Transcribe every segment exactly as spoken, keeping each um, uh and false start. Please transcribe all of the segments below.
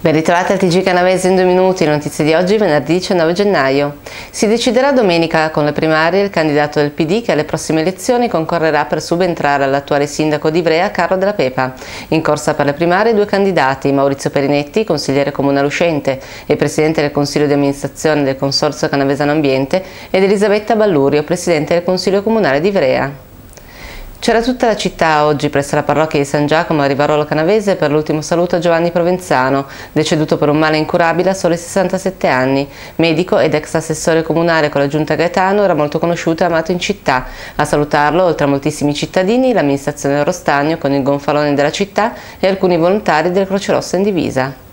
Ben ritrovati al T G Canavese in due minuti, le notizie di oggi, venerdì diciannove gennaio. Si deciderà domenica con le primarie il candidato del P D che alle prossime elezioni concorrerà per subentrare all'attuale sindaco di Ivrea, Carlo Della Pepa. In corsa per le primarie due candidati, Maurizio Perinetti, consigliere comunale uscente e presidente del Consiglio di amministrazione del Consorzio Canavesano Ambiente, ed Elisabetta Ballurio, presidente del Consiglio comunale di Ivrea. C'era tutta la città oggi presso la parrocchia di San Giacomo a Rivarolo Canavese per l'ultimo saluto a Giovanni Provenzano, deceduto per un male incurabile a soli sessantasette anni. Medico ed ex assessore comunale con la Giunta Gaetano, era molto conosciuto e amato in città. A salutarlo, oltre a moltissimi cittadini, l'amministrazione del Rostagno con il gonfalone della città e alcuni volontari del Croce Rossa in divisa.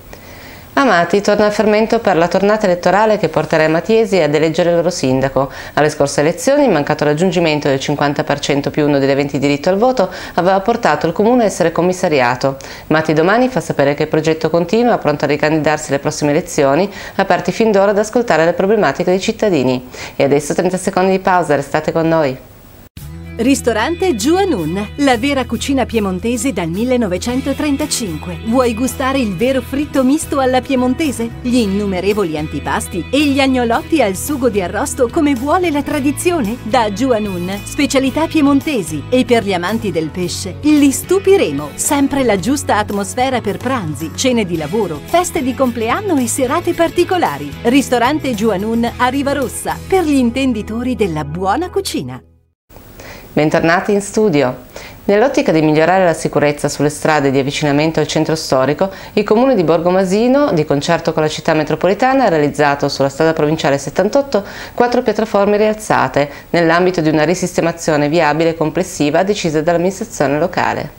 Amati torna al fermento per la tornata elettorale che porterà i matiesi ad eleggere il loro sindaco. Alle scorse elezioni il mancato raggiungimento del cinquanta per cento più uno degli aventi diritto al voto aveva portato il comune a essere commissariato. Mati domani fa sapere che il progetto continua, pronto a ricandidarsi alle prossime elezioni, aperti fin d'ora ad ascoltare le problematiche dei cittadini. E adesso trenta secondi di pausa, restate con noi. Ristorante Juanun, la vera cucina piemontese dal millenovecentotrentacinque. Vuoi gustare il vero fritto misto alla piemontese? Gli innumerevoli antipasti e gli agnolotti al sugo di arrosto come vuole la tradizione? Da Juanun, specialità piemontesi, e per gli amanti del pesce li stupiremo. Sempre la giusta atmosfera per pranzi, cene di lavoro, feste di compleanno e serate particolari. Ristorante Juanun a Rivarossa, per gli intenditori della buona cucina. Bentornati in studio. Nell'ottica di migliorare la sicurezza sulle strade di avvicinamento al centro storico, il comune di Borgomasino, di concerto con la città metropolitana, ha realizzato sulla strada provinciale settantotto quattro piattaforme rialzate nell'ambito di una risistemazione viabile complessiva decisa dall'amministrazione locale.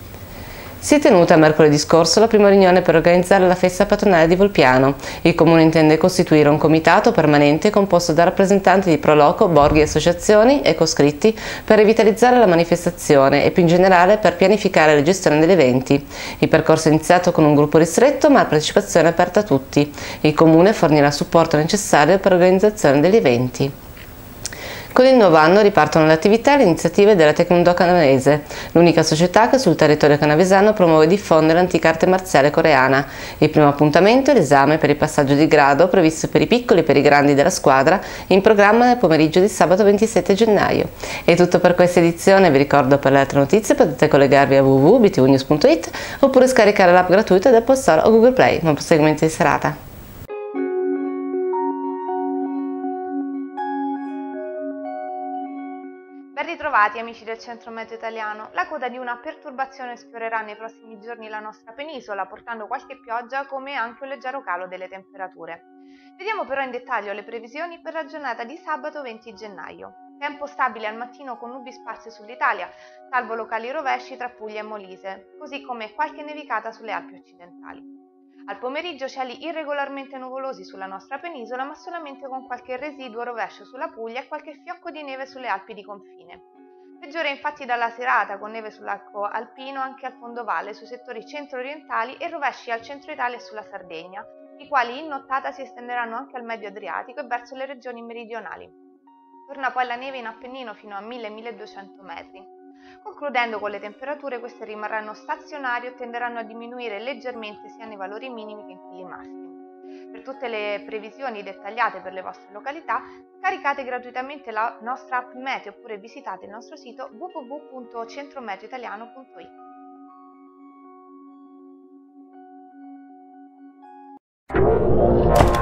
Si è tenuta mercoledì scorso la prima riunione per organizzare la festa patronale di Volpiano. Il comune intende costituire un comitato permanente composto da rappresentanti di Proloco, borghi e associazioni e coscritti per rivitalizzare la manifestazione e più in generale per pianificare la gestione degli eventi. Il percorso è iniziato con un gruppo ristretto ma la partecipazione è aperta a tutti. Il comune fornirà il supporto necessario per l'organizzazione degli eventi. Con il nuovo anno ripartono le attività e le iniziative della Taekwondo Canavese, l'unica società che sul territorio canavesano promuove e diffonde l'antica arte marziale coreana. Il primo appuntamento è l'esame per il passaggio di grado previsto per i piccoli e per i grandi della squadra, in programma nel pomeriggio di sabato ventisette gennaio. È tutto per questa edizione, vi ricordo per le altre notizie potete collegarvi a w w w punto b t v news punto it oppure scaricare l'app gratuita da Apple Store o Google Play. Buon proseguimento di serata. Ben ritrovati amici del Centro Meteo Italiano. La coda di una perturbazione sfiorerà nei prossimi giorni la nostra penisola, portando qualche pioggia come anche un leggero calo delle temperature. Vediamo però in dettaglio le previsioni per la giornata di sabato venti gennaio. Tempo stabile al mattino con nubi sparse sull'Italia, salvo locali rovesci tra Puglia e Molise, così come qualche nevicata sulle Alpi occidentali. Al pomeriggio cieli irregolarmente nuvolosi sulla nostra penisola, ma solamente con qualche residuo rovescio sulla Puglia e qualche fiocco di neve sulle Alpi di confine. Peggiore infatti dalla serata, con neve sull'arco alpino anche al fondovalle sui settori centro-orientali e rovesci al centro Italia e sulla Sardegna, i quali in nottata si estenderanno anche al medio Adriatico e verso le regioni meridionali. Torna poi la neve in Appennino fino a mille milleduecento metri. Concludendo con le temperature, queste rimarranno stazionarie o tenderanno a diminuire leggermente sia nei valori minimi che in quelli massimi. Per tutte le previsioni dettagliate per le vostre località, caricate gratuitamente la nostra app Meteo oppure visitate il nostro sito w w w punto centrometeoitaliano punto it.